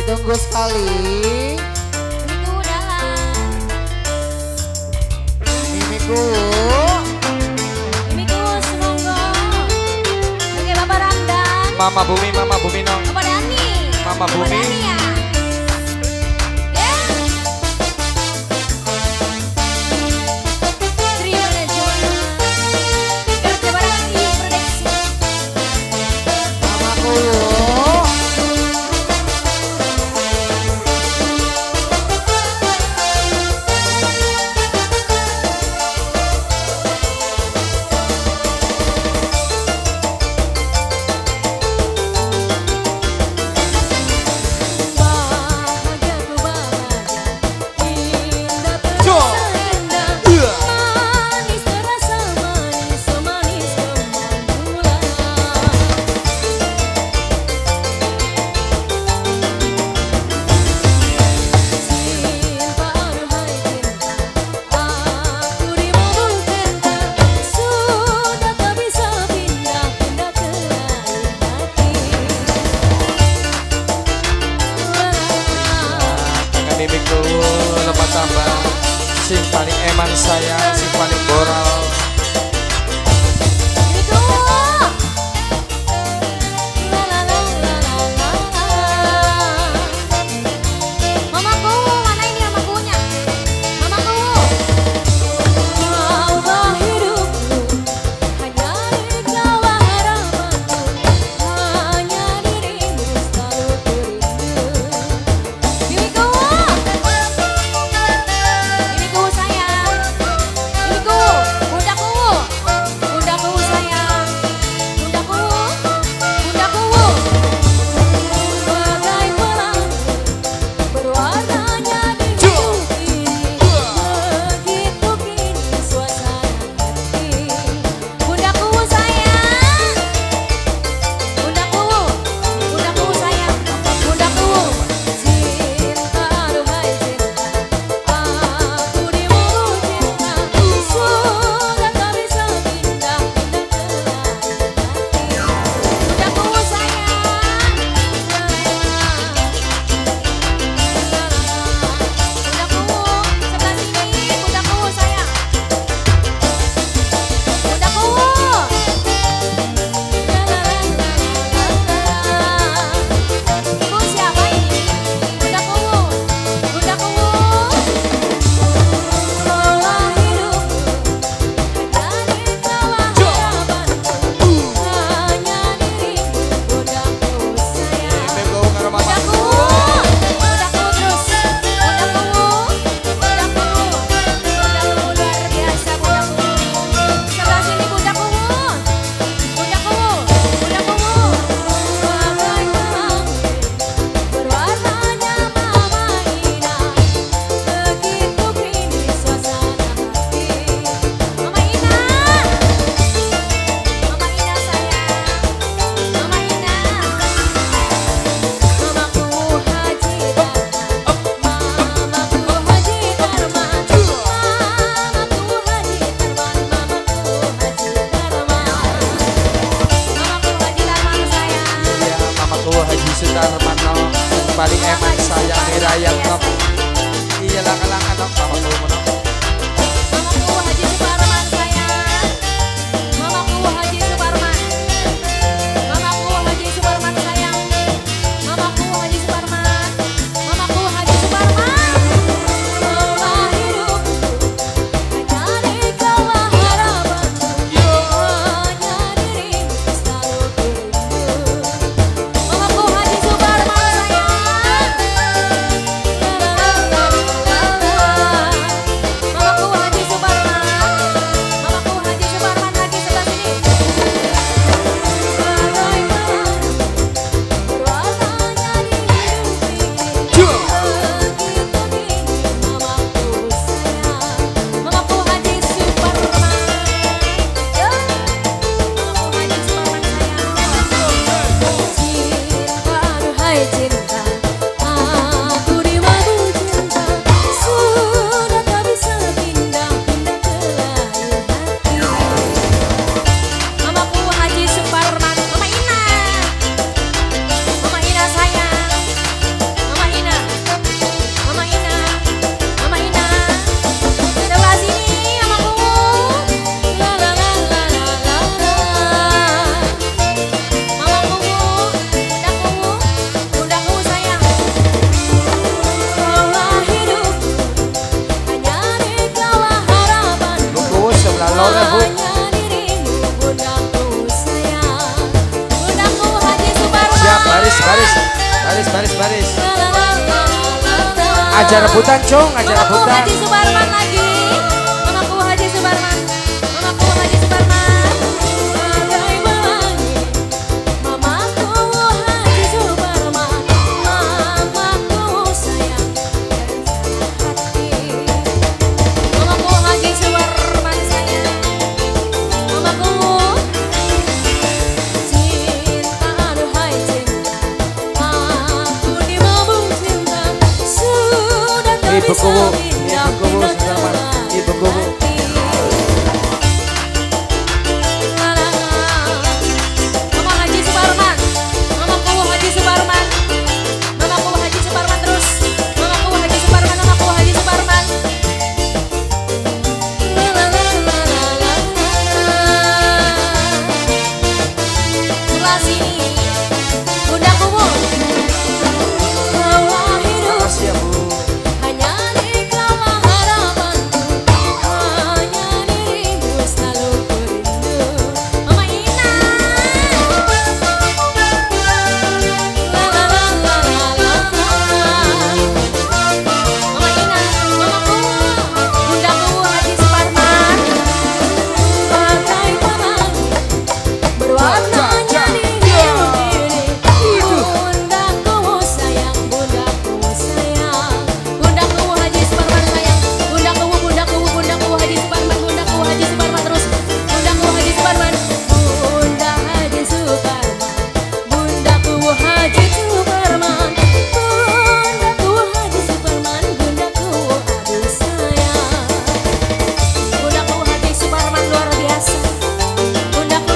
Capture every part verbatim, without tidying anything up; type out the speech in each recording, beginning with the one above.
Ditunggu sekali. Mimiku datang. Mimiku. Mimiku semonggo. Oke Bapak Ramdan. Mama Bumi, Mama Bumi no. Bapak Dani. Mama Bapak Bumi. Dani ya. Mimiku lepas tambah sing paling eman sayang, sing paling moral. Paling eman sayang nirayang no. Iya lang-langan no. Mama tuh no. Mamaku Haji Suparman sayang. Mamaku Haji Suparman. Mamaku Haji Suparman sayang. Mamaku Haji Suparman. Mamaku Haji Suparman. Seumur hidupku hanya dikawal harapanku. Hanya dirimu selalu kurindu. Mamaku Haji Suparman sayang. La la la la la. ngajak rebutan, Cung, ngajak Mamaku rebutan. Haji Suparman lagi. Mamaku Haji Suparman. Mamaku Haji Suparman. Bagai pelangi. Mamaku Haji Suparman. Mamaku sayang dan hati. Mamaku Haji Suparman sayang. Mamaku cinta, aduhai cinta. Aku dimabuk cinta. Sudah tak Ibu bisa kubu, pindah, ibu kubu, pindah Suparman, ke ibu kubu. hati. Mama Haji Suparman, mamaku Haji Suparman, mamaku Haji Suparman terus, mamaku Haji Suparman, mamaku Haji Suparman. La la la la la la la. Sebelah sini, Bunda Kubu. Bahwa hidup Makasih ya, Bu. hanya di kelama harapanku, hanya dirimu selalu ku rindu. Mama Ina. La la la la la la la. Mama Ina, mamaku, bundaku Haji Suparman. Bagai pelangi berwarnanya biru ini. Bundaku sayang, bundaku sayang. Bundaku Haji Suparman sayang. Bundaku, bundaku, bundaku Haji Suparman. Bundaku Haji Suparman terus. Bundaku Haji Suparman. Bunda Haji Suparman. Bundaku Haji Suparman. Bundaku Haji Suparman. Bundaku aduh sayang. Bundaku Haji Suparman luar biasa. Bundaku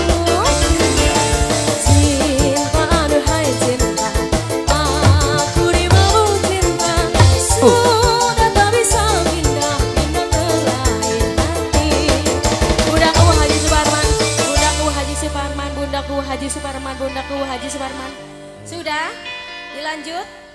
cinta, aduhai cinta. Aku dimabuk cinta. Sudah tak bisa pindah, pindah ke lain hati. Bundaku Haji Suparman. Bundaku Haji Suparman. Bundaku Haji Suparman. Bundaku Haji Suparman. Sudah dilanjut.